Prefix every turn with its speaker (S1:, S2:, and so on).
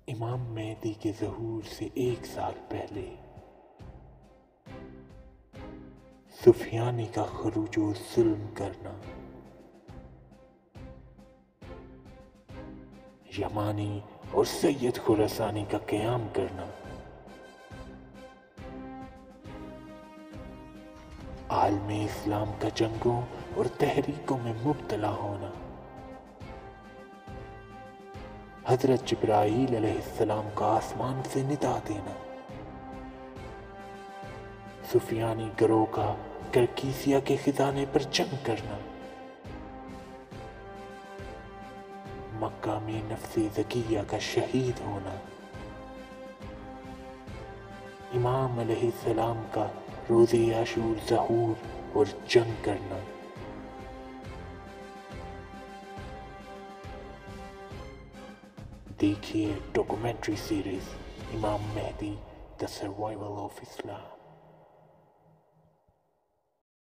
S1: امام مہدی کے ظہور سے 1 سال پہلے سفیانی کا خروج و ظلم کرنا، یمانی اور سید خراسانی کا قیام کرنا، عالم اسلام کا جنگوں اور تحریکوں میں مبتلا ہونا، حضرت جبرائیل علیہ السلام کا آسمان سے ندا دینا، سفیانی گروہ کا کرکیسیا کے خزانے پر جنگ کرنا، مکہ میں نفس زکیہ کا شہید ہونا، امام علیہ السلام کا روز عاشور ظہور اور جنگ کرنا، دیکھیے ڈاکومنٹری سیریز امام مہدی، The Survival of Islam۔